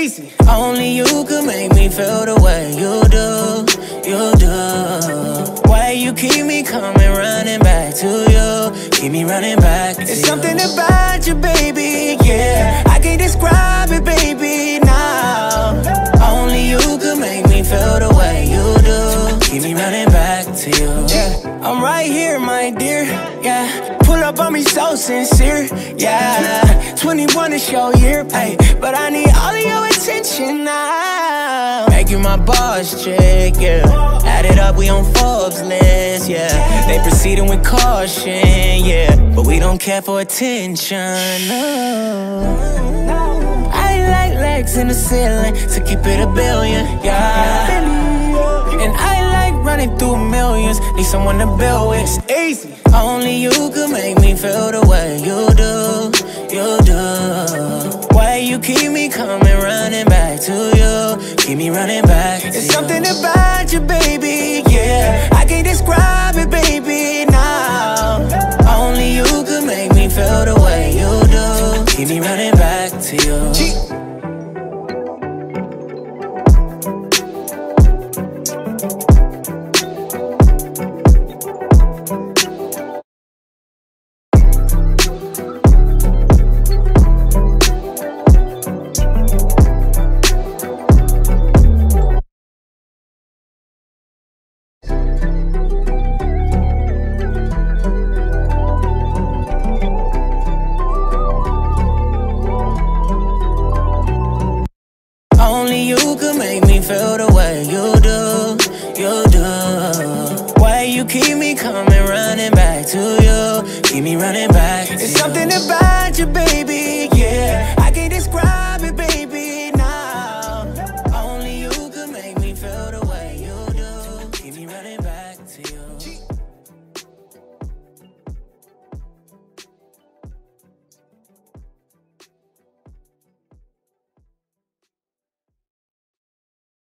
easy. Only you could make me feel the way you do, you do. Why you keep me coming, running back to you, keep me running back to you. It's something about you, baby, yeah. I can't describe it, baby, now. Only you could make me feel the way you do, keep me running back to you. Yeah, I'm right here, my dear, yeah. Pull up on me so sincere, yeah. 21 is your year, ay, but I need all of your attention now. Make you my boss chick, yeah. Add it up, we on Forbes list, yeah. They proceeding with caution, yeah, but we don't care for attention, no. I like legs in the ceiling, so keep it a billion, yeah. And I like running through millions, need someone to build with. It's easy. Only you could make me feel the way you do, you do. Why you keep me coming, running back to you, keep me running back to you. It's something about you, baby, yeah. I can't describe it, baby, now. Only you could make me feel the way you do, keep me running back to you. Only you could make me feel the way you do, you do. Why you keep me coming, running back to you, keep me running back to you. It's something about you, baby, yeah. I can't describe